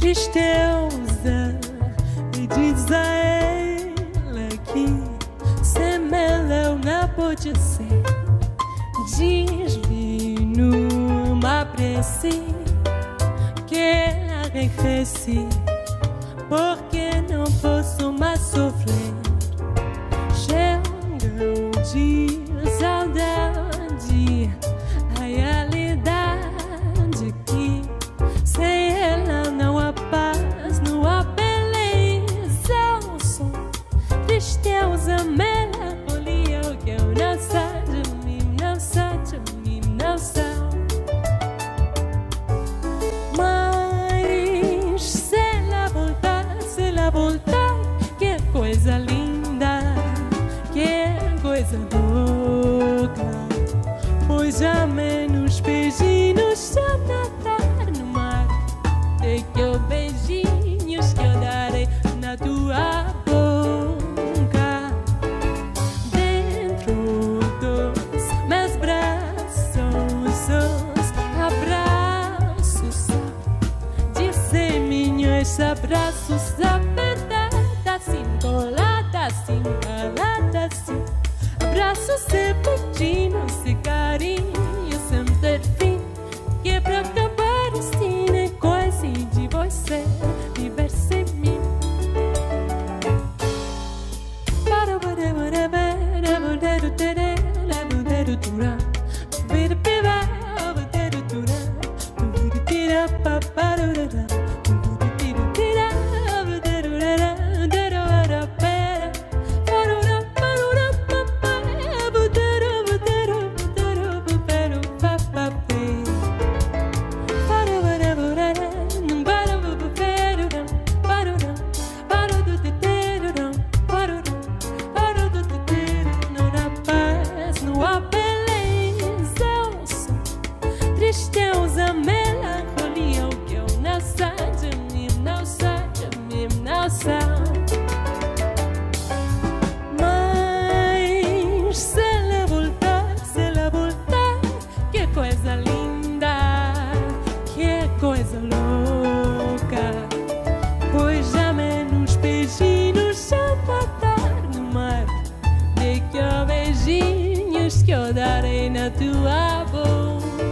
tristeza e diz a ela que sem ela eu não pode ser. Diz-me numa prece que arrefeci, porque não posso mais sofrer. Chega de saudade, a realidade que sem ela não há paz, não há beleza, só tristeza, melancolia, o que eu não sei de mim, não sei de mim, não sei. Mas se ela voltar, que coisa linda, que coisa louca, pois já menos beijinhos já nadar no mar, de que os beijinhos que eu darei na tua boca, dentro dos meus braços, os abraços, disseminhos abraços, a verdade assim colada, assim calada, assim, abraços e beijinhos e carinhos sem ter fim, que pra acabar assim é coisa de você viver sem mim. Tristeza, melancolia, o que eu não sei de mim, não sei de mim, não sei. Mas se ela voltar, que coisa linda, que coisa louca, pois já menos beijinhos já nadar no mar, de que os beijinhos que eu darei na tua boca.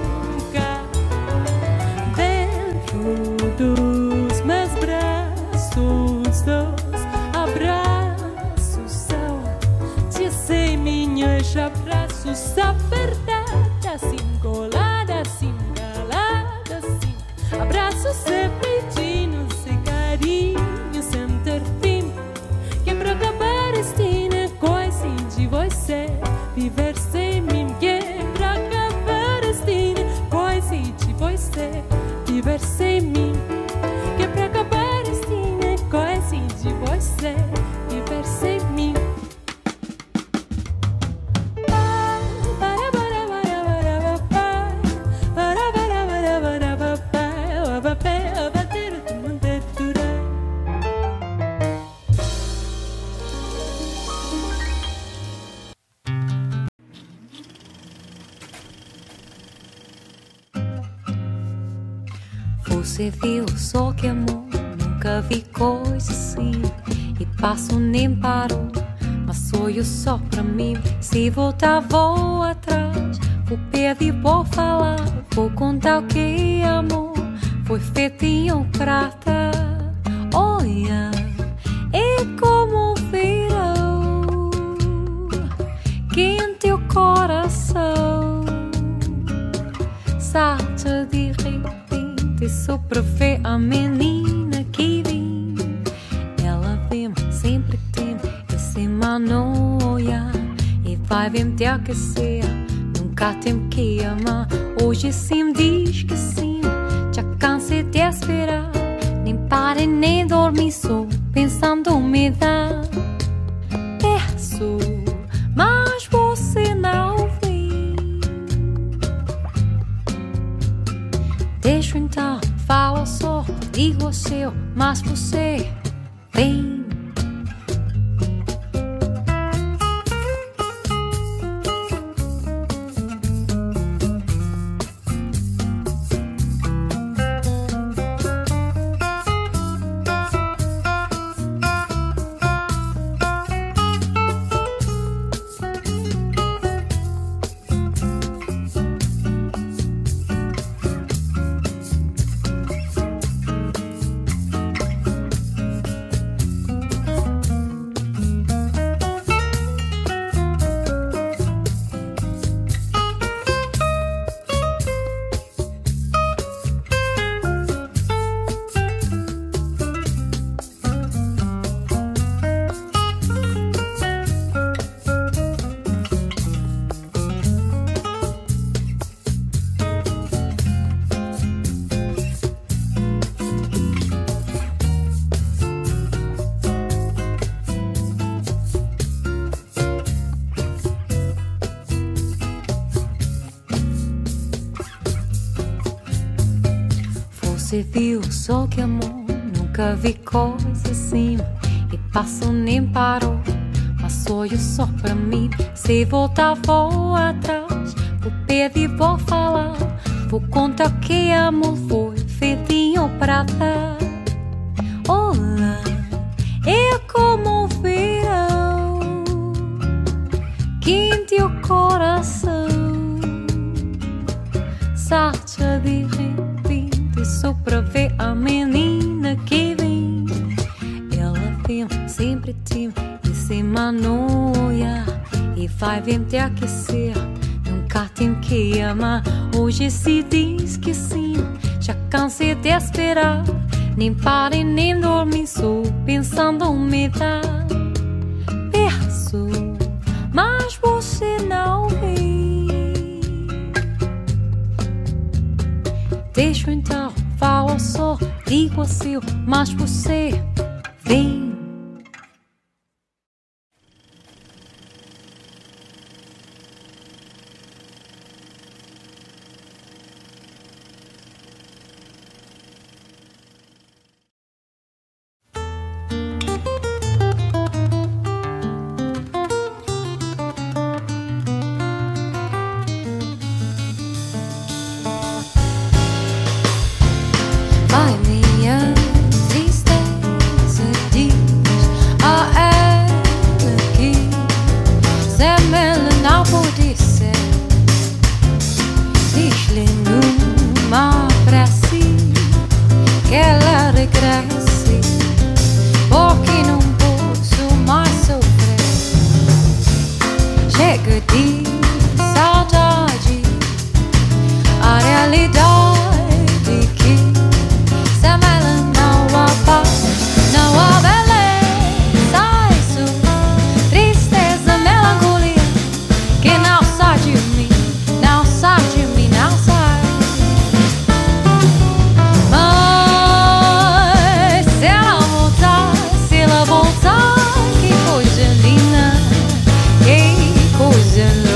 Dos meus braços, dos abraços são disseminhos abraços, a verdade assim colada, assim calada, assim, abraços e beijinhos e carinhos sem ter fim, que pra acabar assim é coisa de você viver sem mim, que pra acabar assim é coisa de você viver sem mim, que pra acabar assim é coisa de você viver sem mim. Você viu só que amor, nunca vi coisa assim. E passo nem parou, mas sonho só pra mim. Se voltar vou atrás, vou pedir, vou falar, vou contar o que amor foi feito em um prata. Olha, é como virou que em teu coração salta de repente. Só pra ver a menina que vim, ela vem sempre que tem esse mano olhar, e vai vem te aquecer, nunca tem que amar. Hoje sim diz que sim, já cansei de esperar, nem pare nem dormir, só pensando me dá verso, mas você não vem. Deixa então, fala só, digo o seu, mas você vem. Você viu só que amor, nunca vi coisa assim. E passo nem parou, mas olho só pra mim. Se voltar vou atrás, vou pedir, vou falar, vou contar que amor foi feitinho pra dar. Olá, é como o verão, quente o coração, salta de repente só pra ver a menina que vem. Ela vem sempre tímida e sem manoia, e vai vir te aquecer, nunca tem que amar. Hoje se diz que sim, já cansei de esperar. Nem pare nem dormir, só pensando me dar berço, mas você não vem. Deixa então, falo só, digo assim, mas você vem. Vai, minha tristeza, diz a ela que sem ela não pode ser. Diz-lhe numa prece que ela regresse, porque não posso mais sofrer. Chega de saudade, a realidade que sem ela não há paz, não há beleza. Isso, tristeza, melancolia, que não sai de mim, não sai de mim, não sai. Mas se ela voltar, que coisa linda, que coisa linda.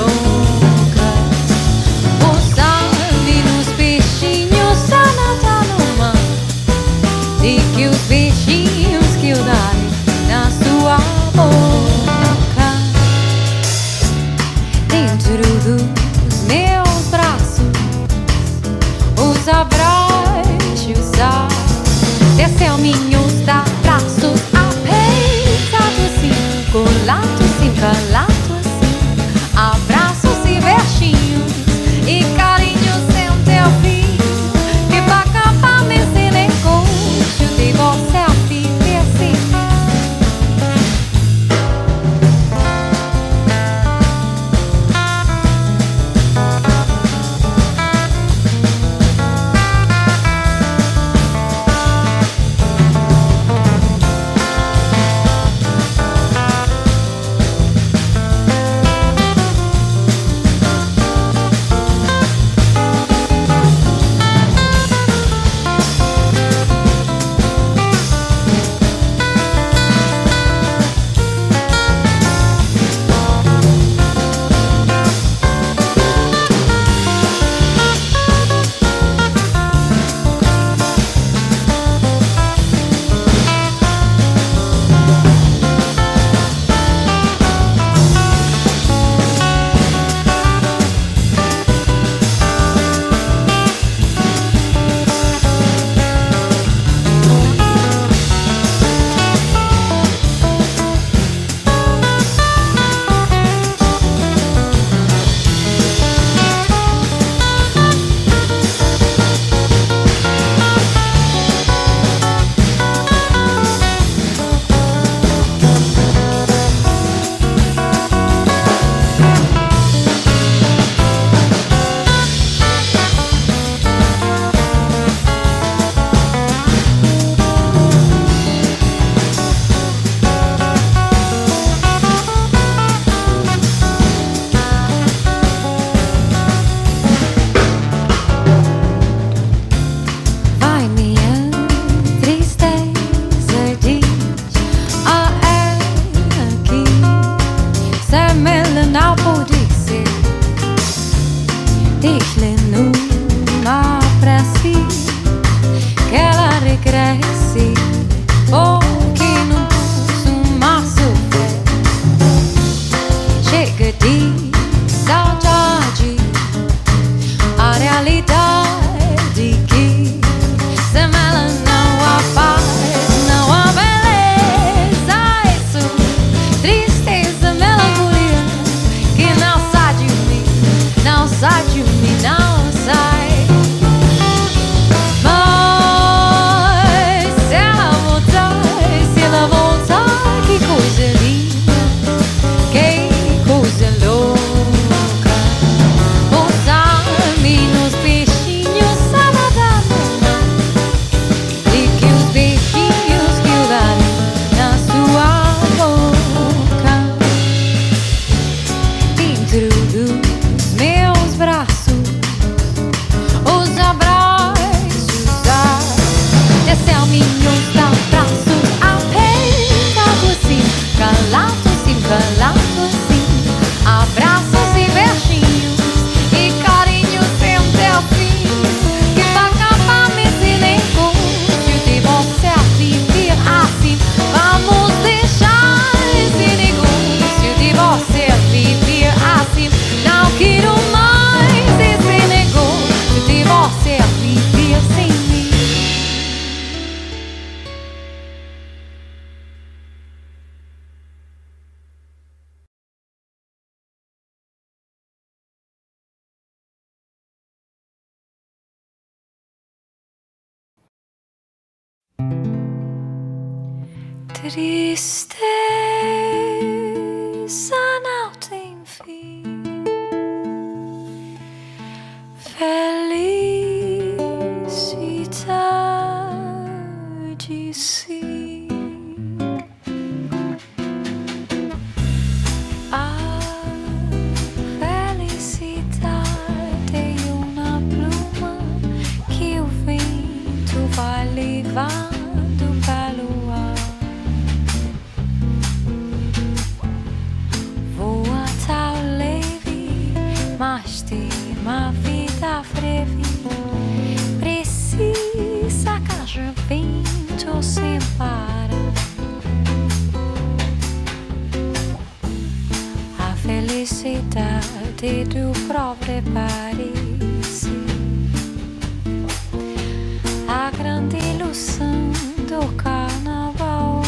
Tristeza não tem fim, felicidade sim. A felicidade é uma pluma que o vento vai levando pelo ar. Voa tão leve, mas tem uma vida breve. Precisa que haja vento sem parar. A felicidade do próprio país, a grande ilusão do carnaval.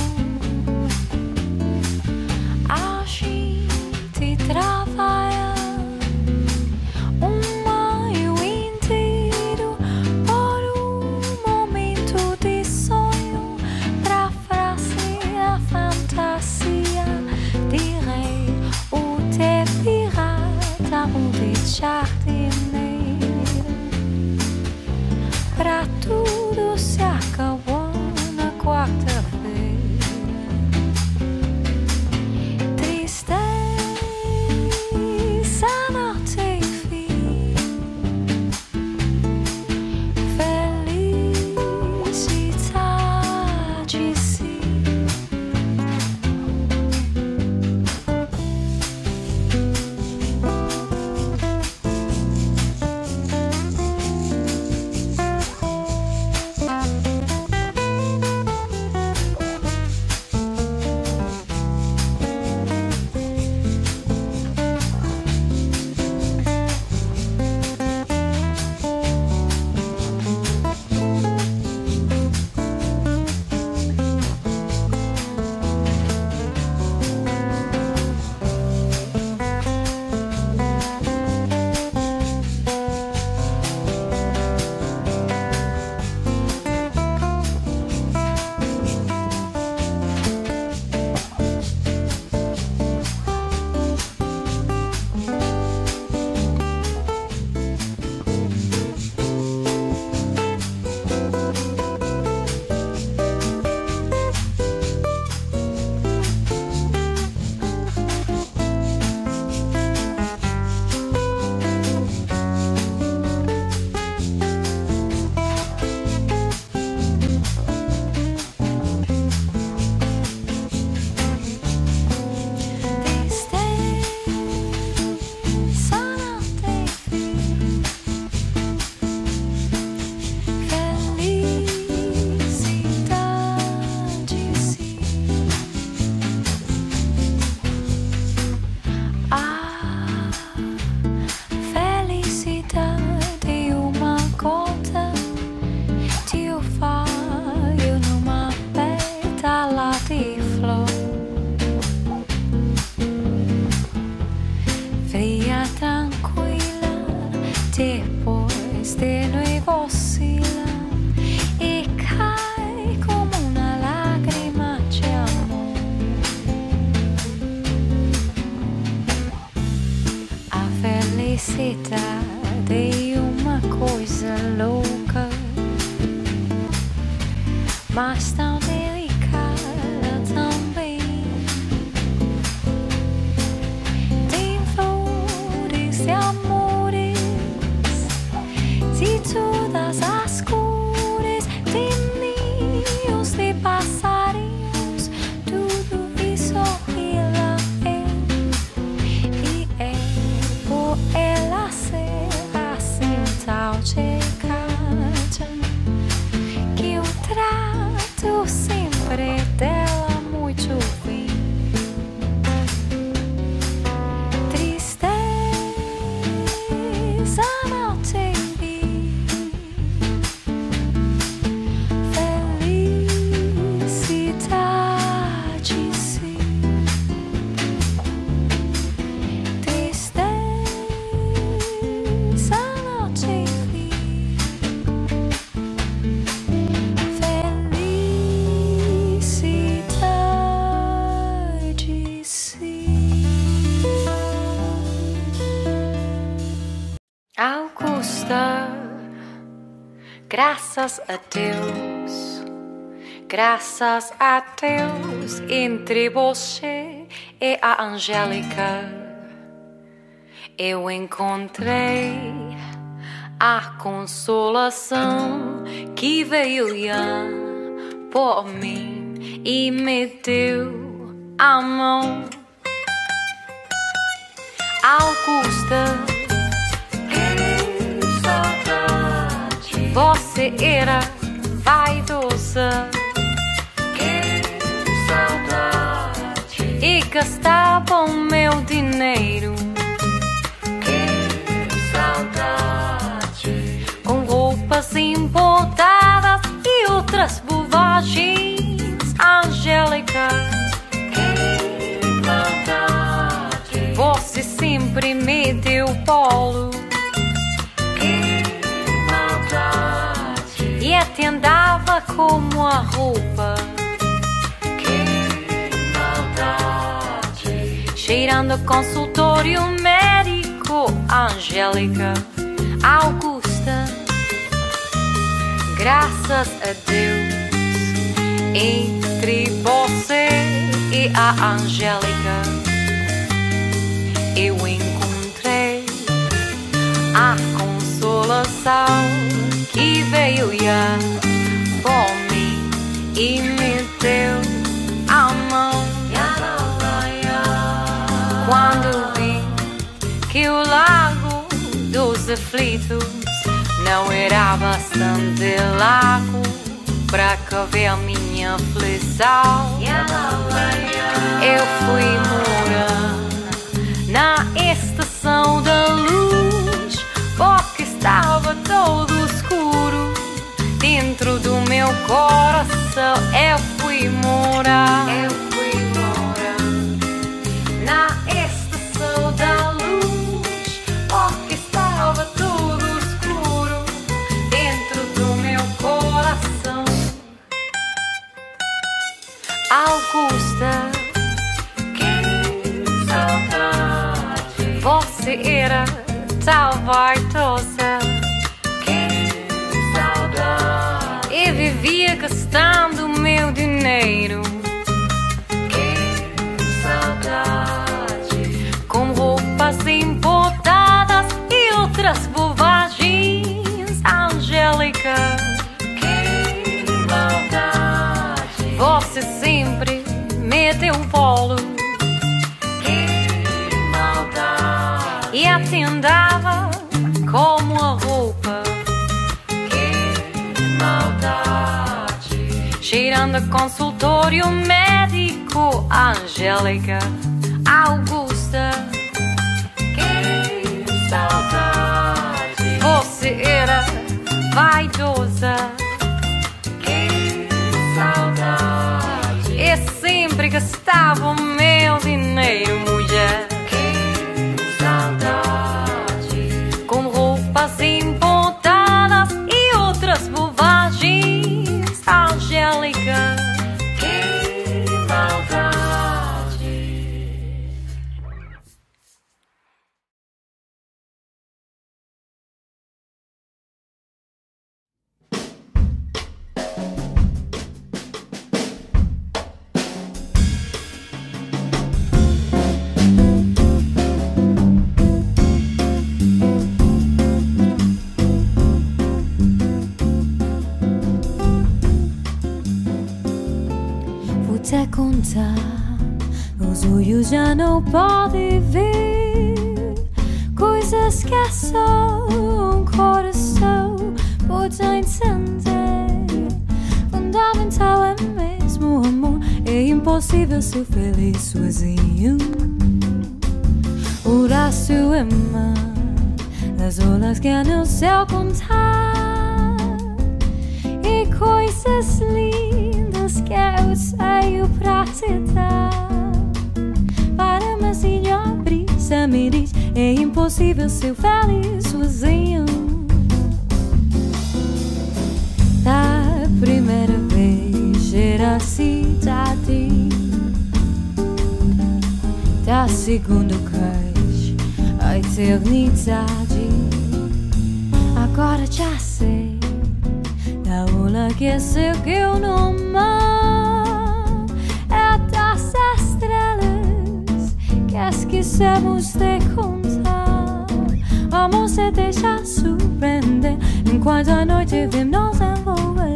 A gente trabalha um ano inteiro por um momento de sonho, pra fazer a fantasia de rei ou de pirata ou de jardineiro. Pra tudo se acabou na quarta-feira. Tristeza não tem fim, felicidade sim. Fria, tranquila, depois de noite oscila e cai como uma lágrima de amor. A felicidade é uma coisa louca, mas tão delicada também. Tem flores e amores de todas as cores, de ninhos de passarinhos, tudo isso ela é. E é por ela ser assim tão chegada que eu trato sem Graças a Deus, entre você e a Angélica, eu encontrei a consolação que veio já por mim e me deu a mão. Augusta, que saudade. Você era vaidosa, que saudade. E gastava o meu dinheiro, que saudade. com roupas importadas e outras bobagens. Angélica, Que maldade. você sempre me deu bolo Que maldade. e até andava como a roupa, Que maldade. cheirando consultório médico. Angélica, Augusta, graças a Deus, entre você e a Angélica, eu encontrei a consolação que veio já por mim e me deu a mão. Quando vi que o lago dos aflitos não era bastante largo para caber minha aflição, eu fui morar na estação da luz, porque estava todo escuro dentro do meu coração. Eu fui morar na estação da luz, porque estava tudo escuro dentro do meu coração. Augusta, Que saudade. você era tão vaidosa Que saudade. e vivia gastando meu dinheiro Que saudade. com roupas importadas e outras bobagens. Angélica, Que maldade. você sempre me deu bolo Que maldade. e até andava como a roupa, Que maldade. cheirando a consultório médico. Angélica, Augusta, Que saudade. você era vaidosa Que saudade. e sempre gastava o meu dinheiro, mulher, Que saudade. com roupas importadas e outras bobagens. Angélica, Que maldade. Vou-te contar, os olhos já não podem ver coisas que é só um coração pode entender. Fundamental é mesmo o amor, é impossível ser feliz sozinho. O braço é mar, as olas que no céu contar, e coisas lindas que eu tenho pra te dar. Para me ensinar a brisa me diz, é impossível ser feliz sozinho. Da primeira vez era a cidade, da segunda vez a eternidade. Agora já sei, Ela aqueceu que eu não mar é das estrelas que esquecemos de contar. Vamos se deixar surpreender enquanto a noite vem nos envolver.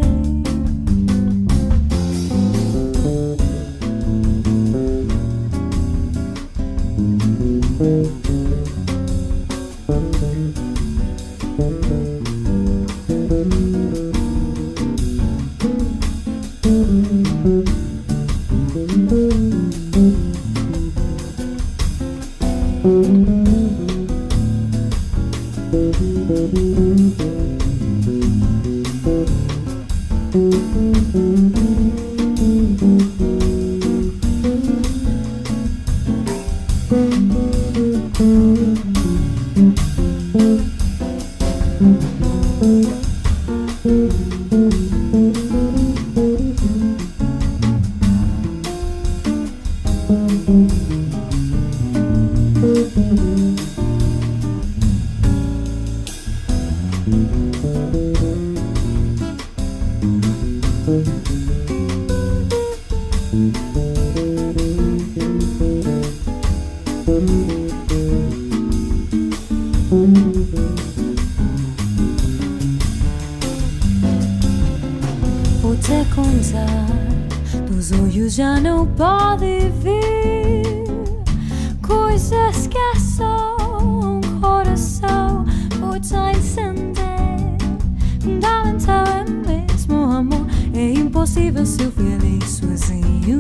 Vou te contar, dos olhos já não pode ver coisas que só um coração pode encender. Darling, então é mesmo amor, é impossível ser feliz sozinho.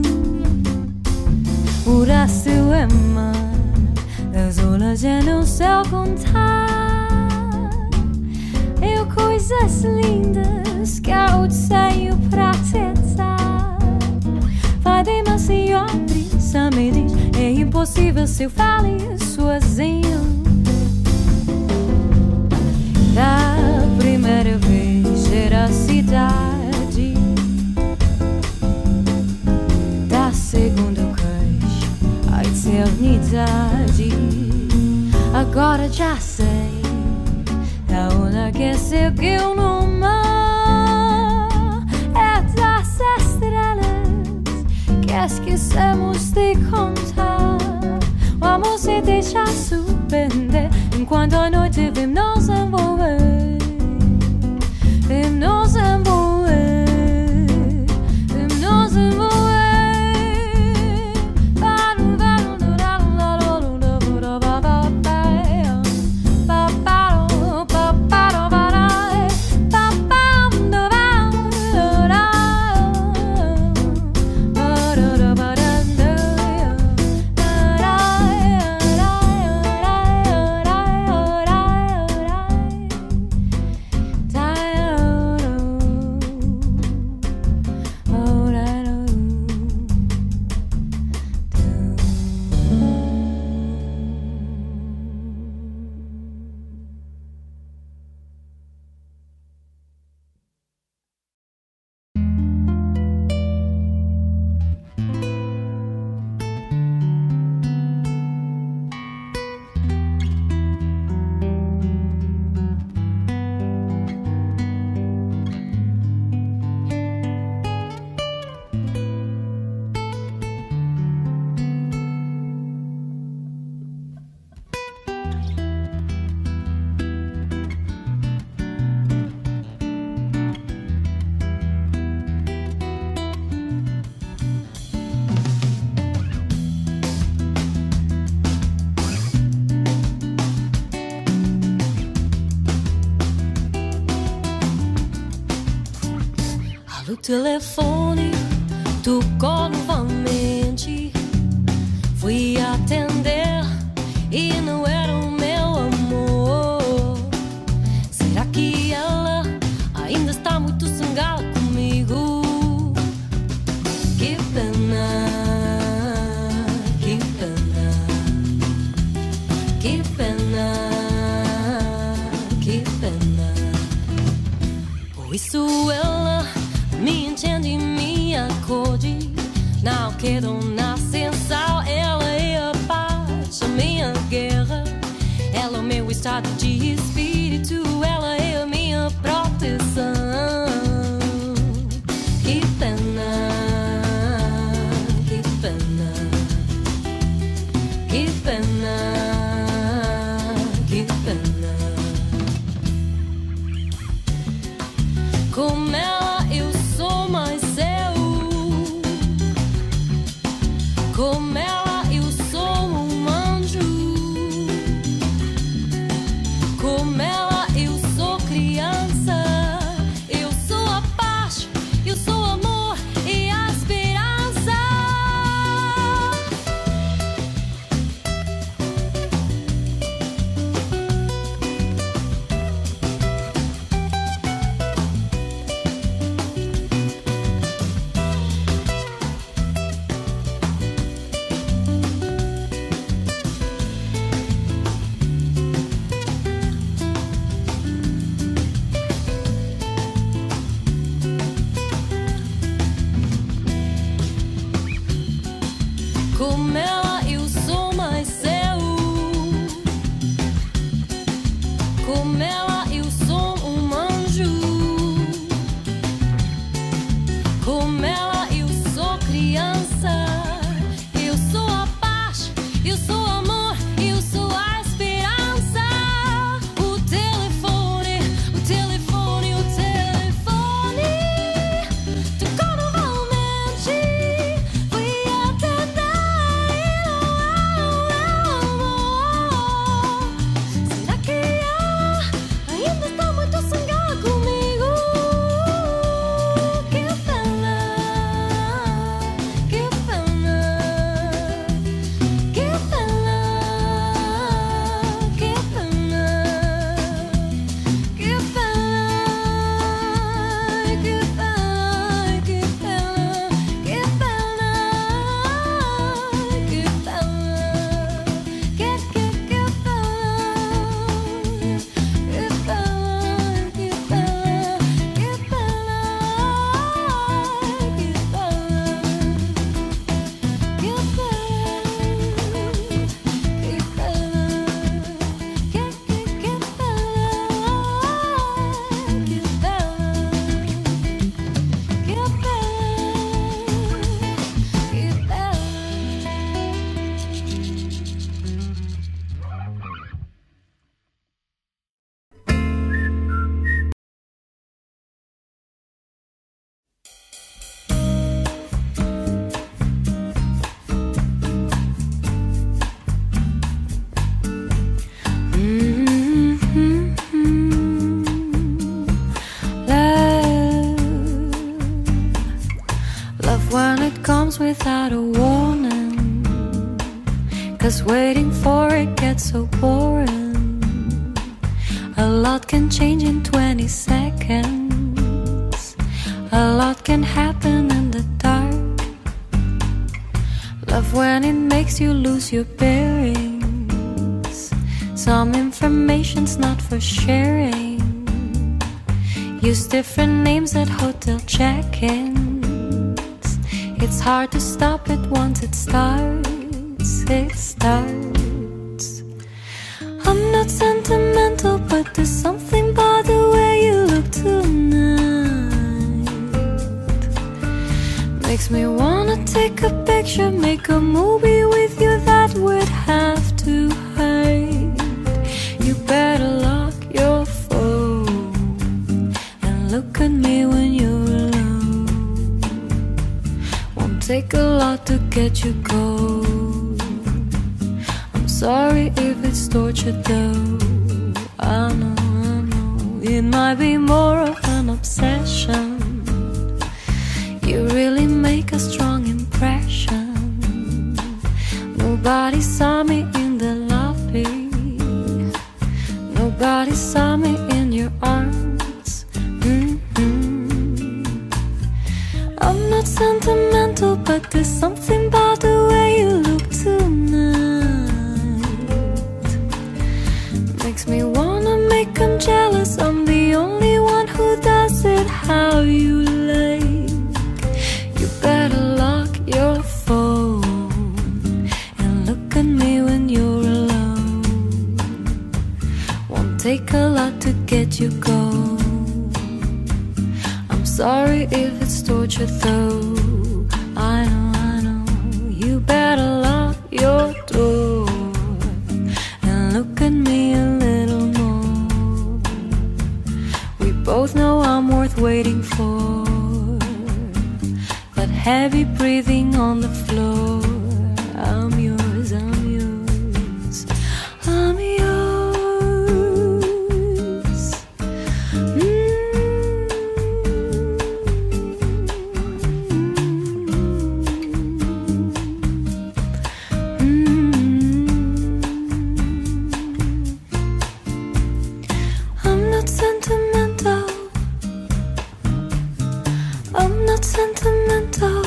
O resto é mar, as olas já não sei contar. Eu coisas lindas que eu tenho pra te dar. Vai demasiado brisa, me diz, é impossível ser feliz sozinho. Da primeira vez era a cidade, da segunda vez a eternidade. Agora já sei, a onda aqueceu que eu não mar é das estrelas que esquecemos de contar. Vamos se deixar surpreender enquanto a noite vem nos envolver. Vem nos envolver, vem nos envolver. O telefone tocou novamente. Fui atender e não era o meu amor. Será que ela ainda está muito zangada comigo? Que pena, que pena, que pena, que pena. Por isso ela me entende e me acorde. Não quero na sensação. Ela é a paz, a minha guerra. Ela é o meu estado de espírito. Ela é a minha proteção. pena, que pena, que pena, que pena. Com ela eu sou mais seu, com ela eu sou um anjo, com ela eu sou criança, eu sou a paz, eu sou o amor e a esperança. Com ela eu sou mais seu, com ela eu sou um anjo, com ela eu sou criança, eu sou a paz, eu sou o amor, eu sou a esperança. O telefone, o telefone, o telefone tocou novamente, fui atender. Será que ela ainda está muito zangada comigo? Que pena, que pena, que pena, que pena, que pena, que pena, que pena, que love when it comes without a warning, 'cause waiting for it gets so boring. A lot can change in 20 seconds, a lot can happen in the dark. Love when it makes you lose your bearings, some information's not for sharing. Use different names at hotel check-ins, it's hard to stop it once it starts, it starts. I'm not sentimental, but there's something about the way you look tonight. Makes me wanna take a picture, make a movie with you that would have to hide. You better lock your phone and look at me when you're alone. Won't take a lot to get you cold. I'm sorry if it's torture though. I know, it might be more of an obsession. You really make a strong impression. Nobody saw me in the lobby, nobody saw me in your arms. I'm not sentimental, but there's something about the way you look tonight. Makes me wanna make them jealous. I'm the only one who does it how you like. You better lock your phone and look at me when you're alone. Won't take a lot to get you going. I'm sorry if it's torture. told you though. I know, you better lock your door and look at me a little more. We both know I'm worth waiting for. That heavy breathing on the floor. I'm yours, I'm yours, I'm yours. I'm not sentimental. I'm not sentimental.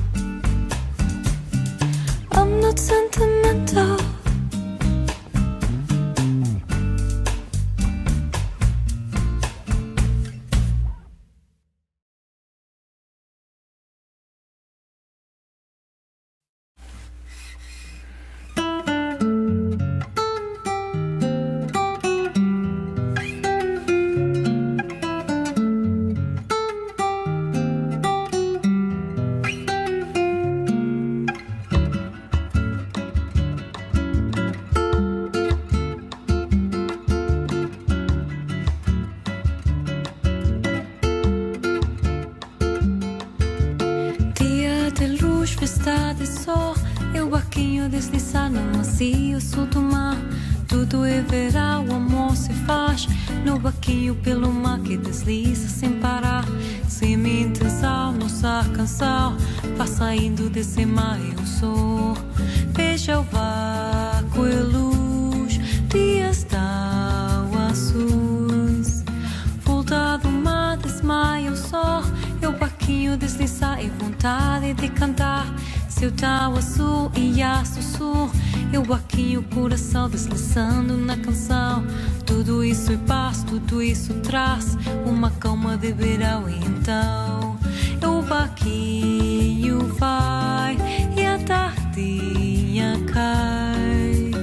I'm not sentimental. Tempestade só, eu barquinho deslizar no macio sul do mar. Tudo é verão, o amor se faz no barquinho pelo mar que desliza sem parar. Sem minha intenção, nossa canção vai saindo desse mar eu sou. Veja o vácuo e luz, dias tão azuis. Volta do mar, desmaia o sol. Eu barquinho deslizar e vontade de cantar. Seu tal azul e aço sul. Eu barquinho coração deslizando na canção. Tudo isso é paz, tudo isso traz uma calma de verão. E então o barquinho vai e a tardinha cai.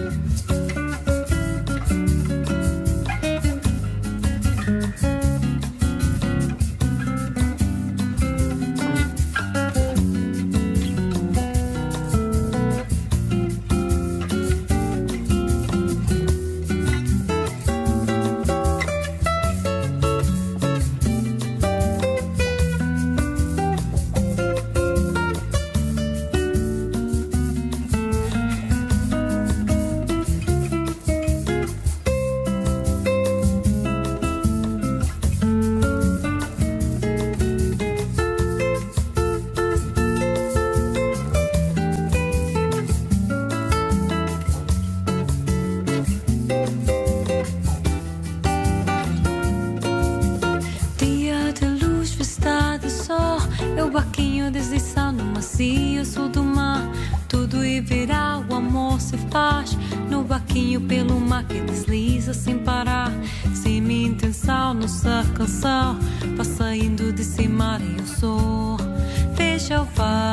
O barquinho deslizando macio sul do mar. Tudo é verão, o amor se faz no barquinho pelo mar que desliza sem parar. Sem minha intenção, nossa canção vai saindo desse mar e eu sou. Veja o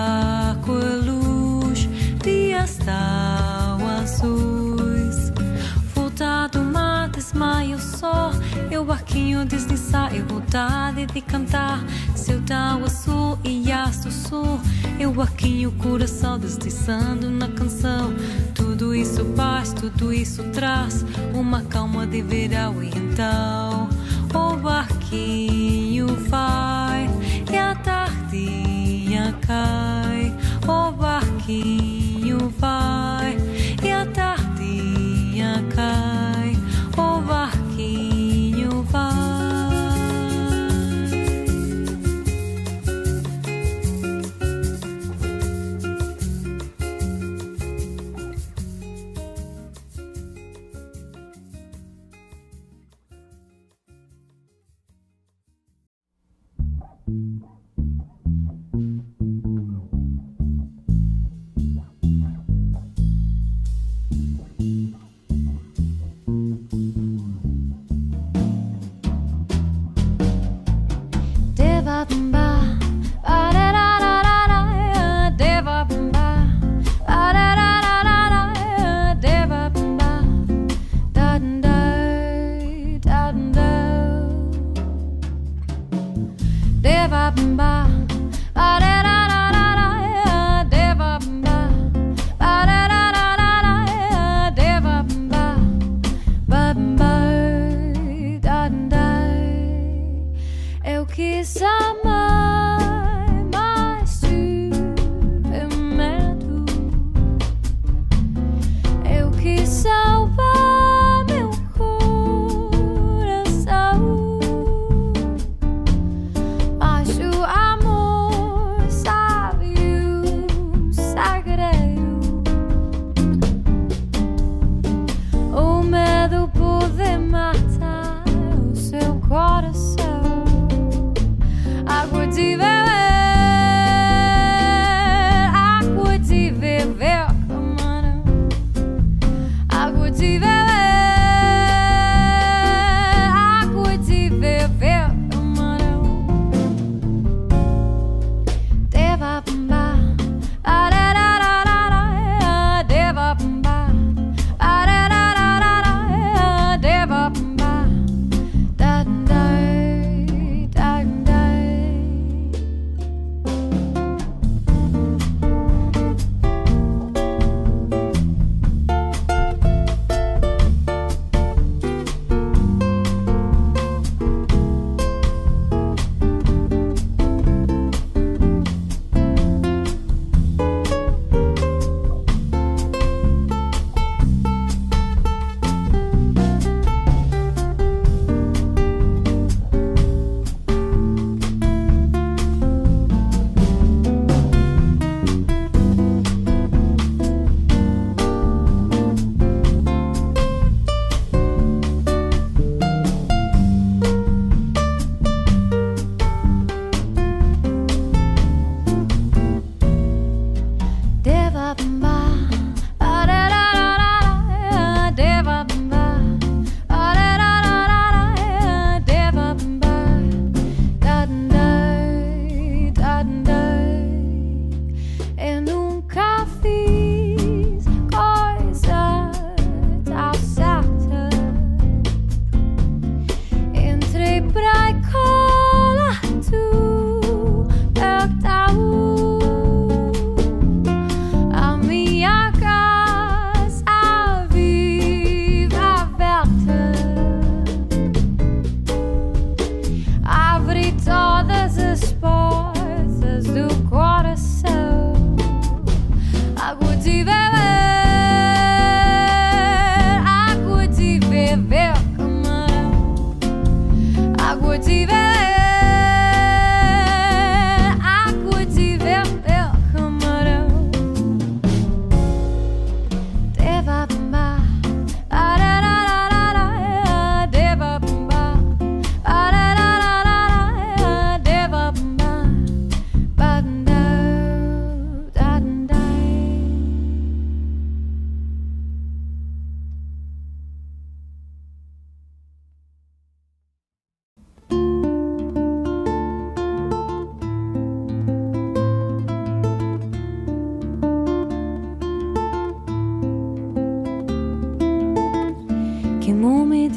vácuo e luz, dias tão azuis. Volta do mar, desmaia o sol. Eu barquinho deslizar e vontade de cantar. Seu tal azul e aço sul. Eu barquinho coração deslizando na canção. Tudo isso paz, tudo isso traz uma calma de verão. E então o barquinho vai e a tardinha cai. O barquinho vai e a tardinha cai. O barquinho vai. Deva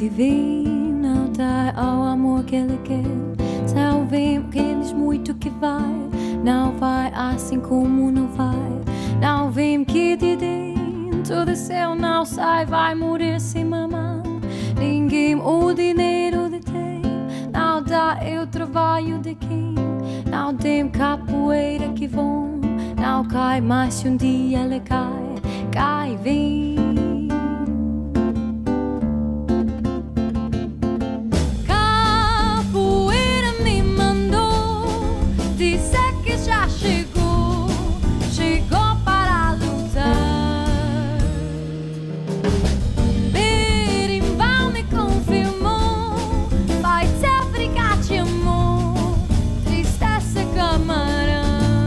divino, não dá ao amor que ele quer. Sabemos que diz muito que vai, não vai assim como não vai. Não vem que de dentro do céu não sai, vai morrer sem mamar. Ninguém o dinheiro de tem, não dá o trabalho de quem. Não tem capoeira que vão, não cai, mas se um dia ele cai, cai, vem. Capoeira me mandou dizer que já chegou, chegou para lutar. Berimbau me confirmou, vai te brigar de amor, tristeza camarão.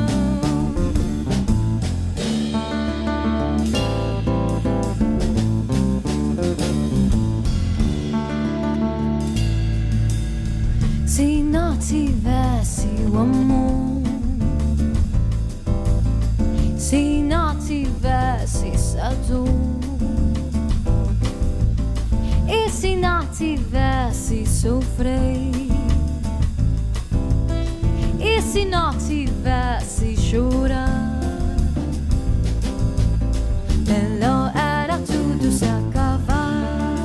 Se não tivesse o amor, se não tivesse essa dor, e se não tivesse sofrer, e se não tivesse chorar, melhor era tudo se acabar.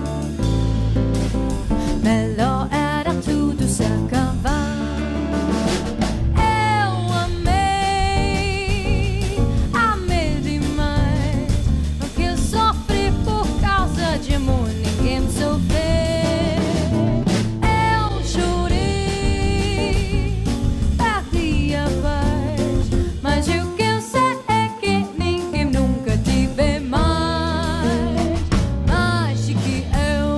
Melhor era tudo se acabar. Eu amei, amei demais. O que eu sofri por causa de amor, ninguém me sofreu. Eu chorei, perdi a paz, mas o que eu sei é que ninguém nunca tive mais do que eu.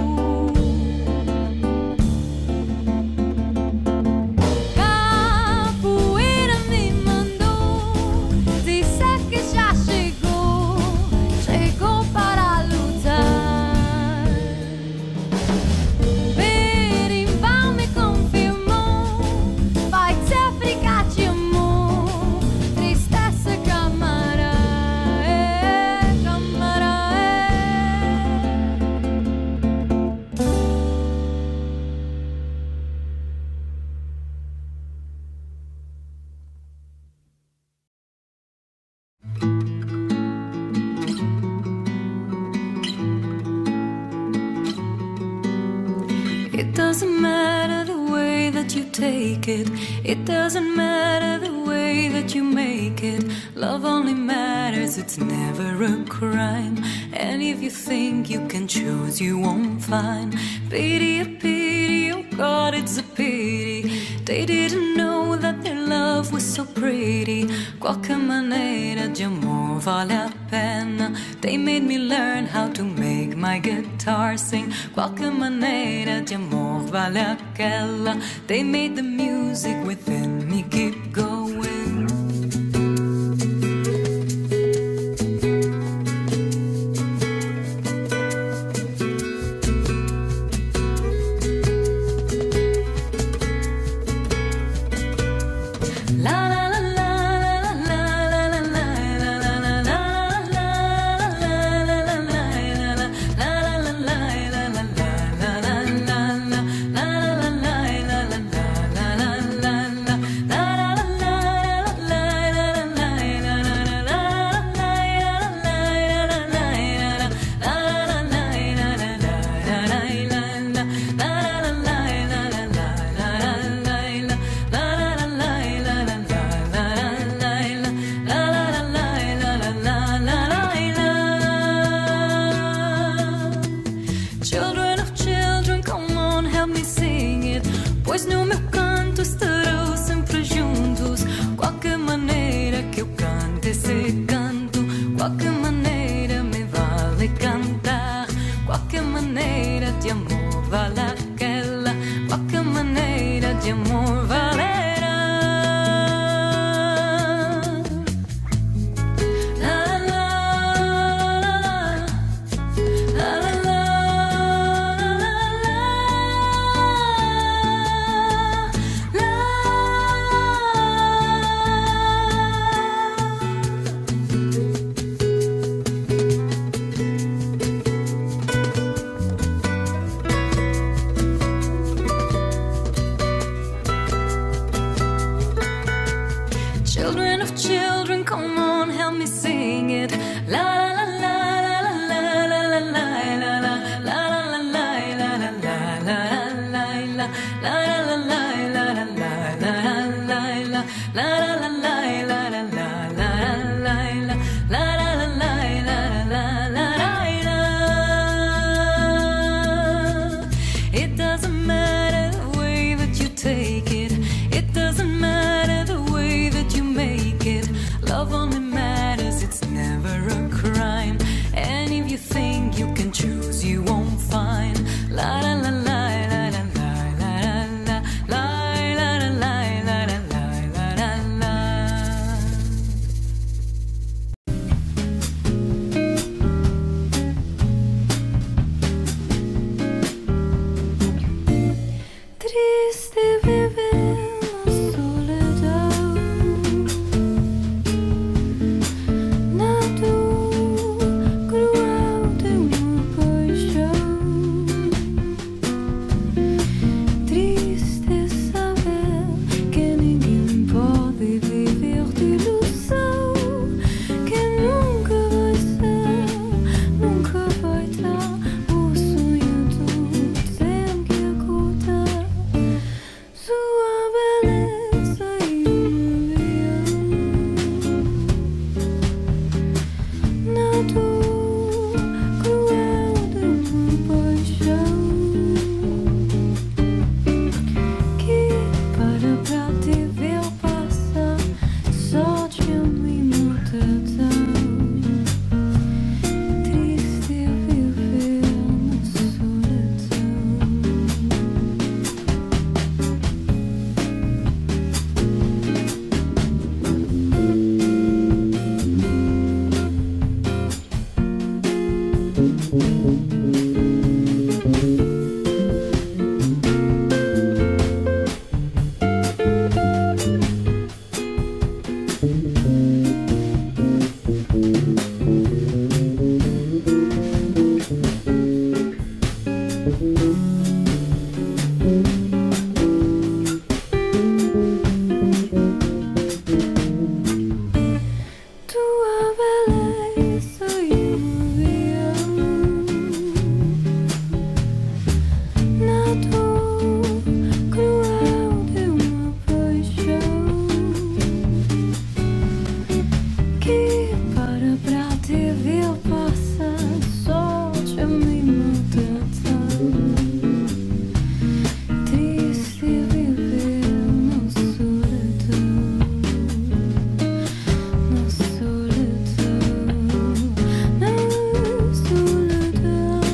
Capoeira me mandou dizer que já chegou, chegou para lutar. Berimbau me confirmou, vai te brigar de amor, tristeza camará, camará. It doesn't matter the way that you take it. It doesn't matter the way that you make it. Love only matters, it's never a crime. And if you think you can choose, you won't find. Pity, oh God, it's a pity. They didn't know that their love was so pretty. Qualquer maneira de amor vale a pena. They made me learn how to make my guitar sing. Qualquer maneira de amor vale aquela. They made the music within me keep going. La la la la la la la la la la la la la. Love only matters, it's never a crime. And if you think you can choose, you won't find. La la la la la la la la la la la la la la la la la. Triste viver na solidão, na dor cruel de uma paixão. Triste saber que ninguém pode viver de ilusão, que nunca vai ser, nunca vai dar o sonho do tempo que acordar. Sua beleza e na dor cruel de uma paixão que para te ver passar só tinha uma imutação. Triste viver na solidão. Tua beleza e na dor cruel de uma paixão que para te ver passar só tinha uma imutação. Triste viver na solidão, na solidão, na solidão.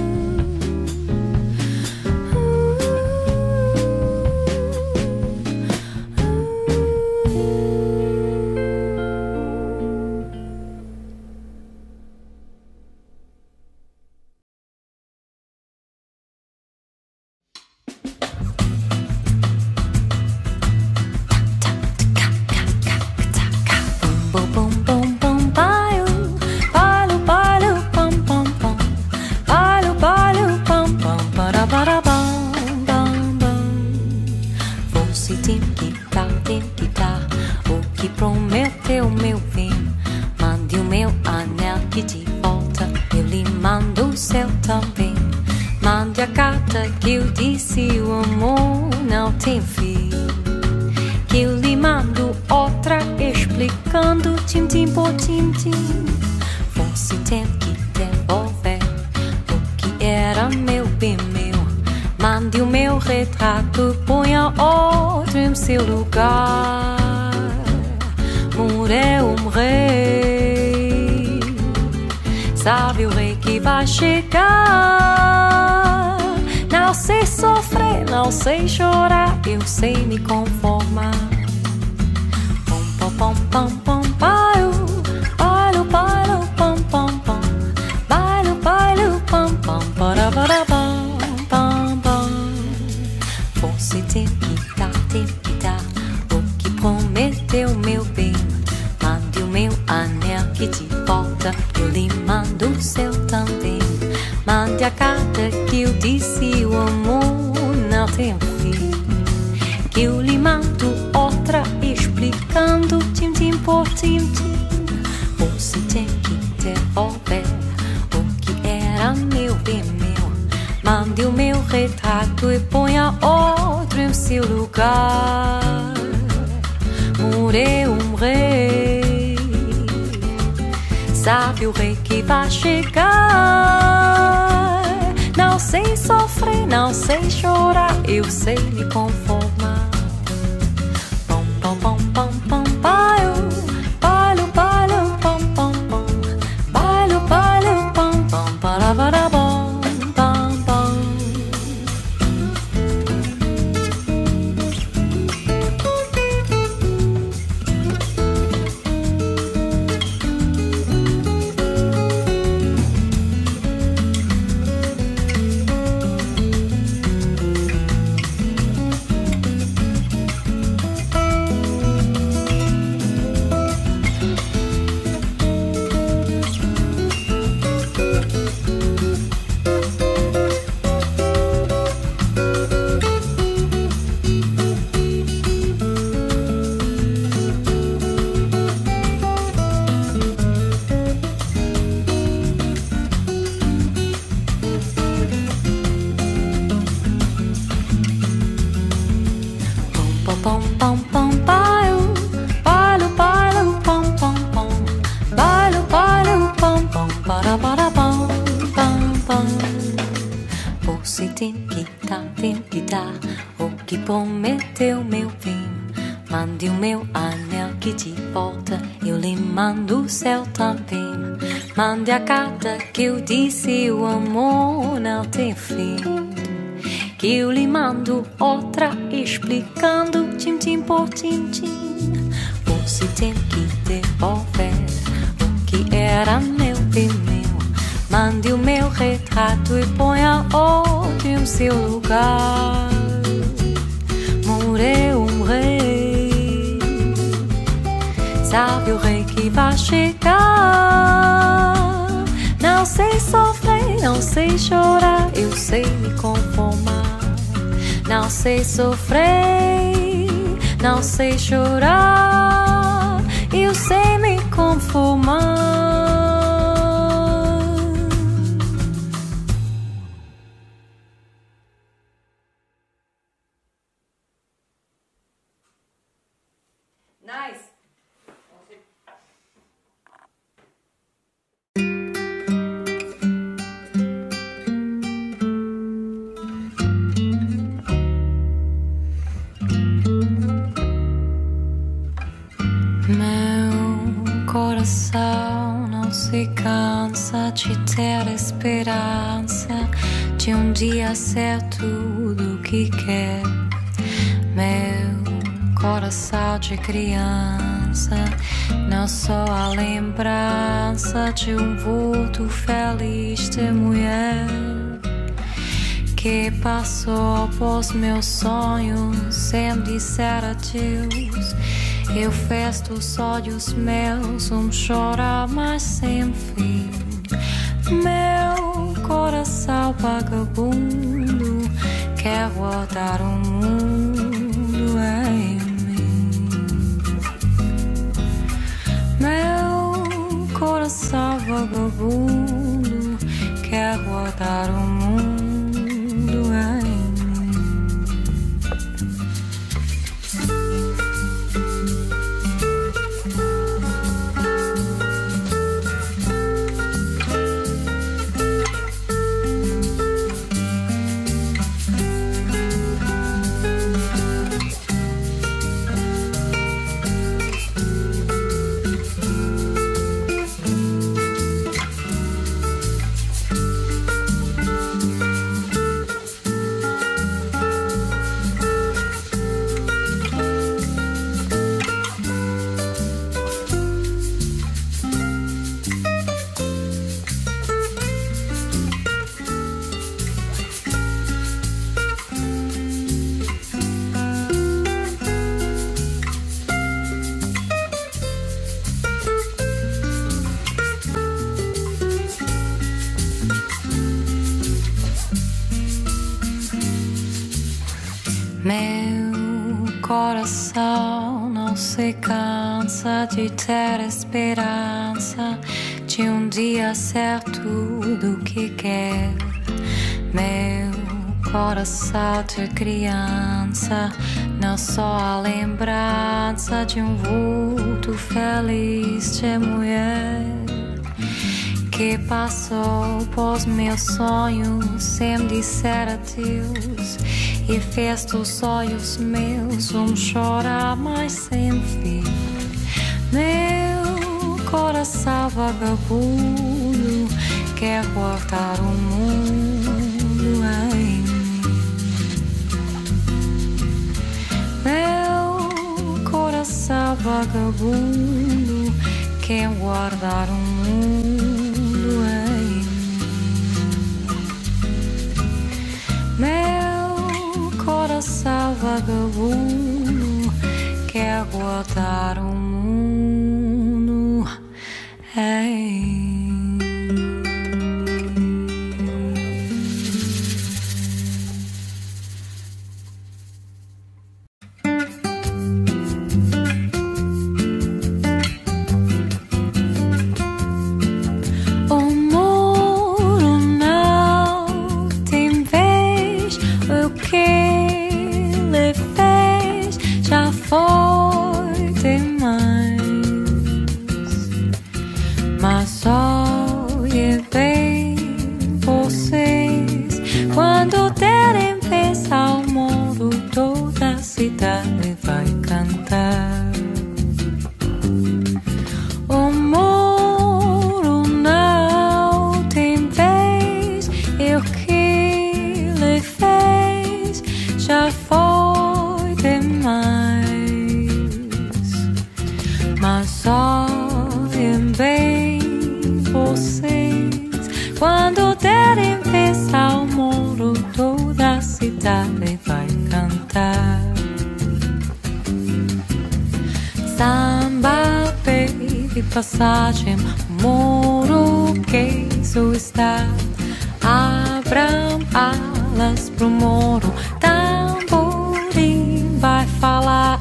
Bum bum bum bum bailo, bailo bailo pam pam pam, bailo bailo pam pam para bam bam bam. Você tem que dar o que prometeu, meu bem. Mande o meu anel que de volta, eu lhe mando o seu também. Mande a carta que eu disse, o amor não tem fim. Que eu lhe mando outra explicando tintim por tintim. Você tem que devolver o que era meu bem meu. Mande o meu retrato, ponha outro em seu lugar. Morreu um rei, sabe o rei que vai chegar. Não sei sofrer, não sei chorar, eu sei me conformar. Pom pom pom pom bailo, bailo bailo pom pom pom, bailo bailo pom pom para bam bam bam. Você tem que dar o que prometeu, meu bem. Mande o meu anel que de volta, eu lhe mando o seu também. Mande a carta que eu disse, o amor não tem fim. Que eu lhe mando outra explicando tintim por tintim. Você tem que devolver o que era meu bem meu. Mande o meu retrato e ponha outro em seu lugar. Morreu um rei, sabe o rei que vai chegar. Não sei sofrer, não sei chorar, eu sei me conformar. Pom pom pom pom pom bailo, bailo bailo. tem que dar o que prometeu, meu bem. Mande o meu anel que de volta eu lhe mando o céu também. Mande a carta que eu disse o amor não tem fim, que eu lhe mando outra explicando tim-tim por tim-tim. Você tem que devolver o que era meu bem meu. Mande o meu retrato e ponha outro em seu lugar. Morreu um rei, sabe o rei que vai chegar. Não sei sofrer, não sei chorar, eu sei me conformar. Não sei sofrer, não sei chorar, eu sei me conformar. Nice. Meu coração não se cansa de ter esperança de um dia ser tudo o que quer. Meu coração de criança não só a lembrança de um vulto feliz de mulher que passou pós meus sonhos sem dizer adeus. Eu fecho os olhos meus, chorar mas sem fim. Meu coração vagabundo quer rodar o mundo em mim. Meu coração vagabundo quer rodar o mundo em mim. Meu coração não se cansa de ter esperança de um dia ser tudo o que quer. Meu coração de criança não só a lembrança de um vulto feliz de mulher que passou pós meus sonhos sem dizer adeus. E fez dos olhos meus chorar mas sem fim. Meu coração vagabundo quer guardar o mundo em mim. Meu coração vagabundo quer guardar o mundo em mim. Meu coração vagabundo quer guardar o mundo em mim. Foi demais. de passagem, moro que isso está. Abram alas pro moro, tamborim vai falar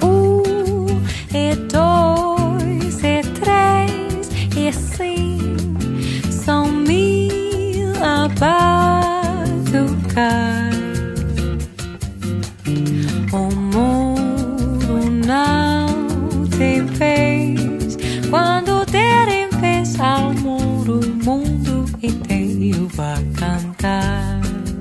dois, três, sim, são mil a batucar. O muro não tem vez, quando derem vez ao muro, o mundo inteiro vai cantar.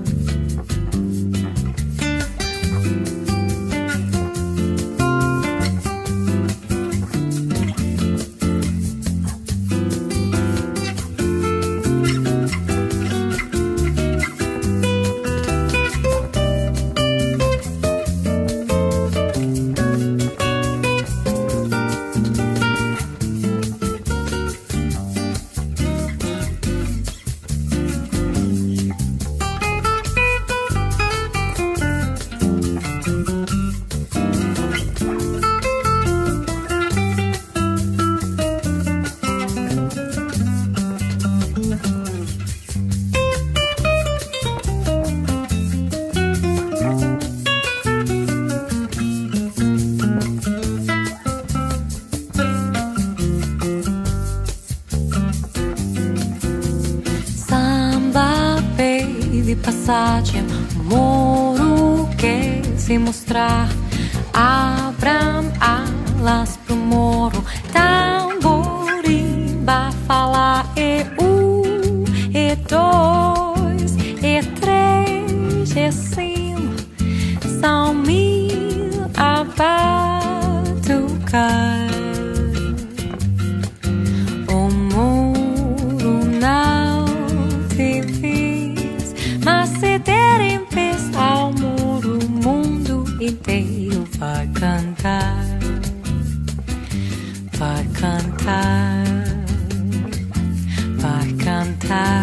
De passagem, moro quer se mostrar. Abram alas pro moro, tamborim vai falar dois, três, sim, são mil a batucar. O muro não te vez, mas se derem vez ao muro, o mundo inteiro vai cantar. Vai cantar, vai cantar.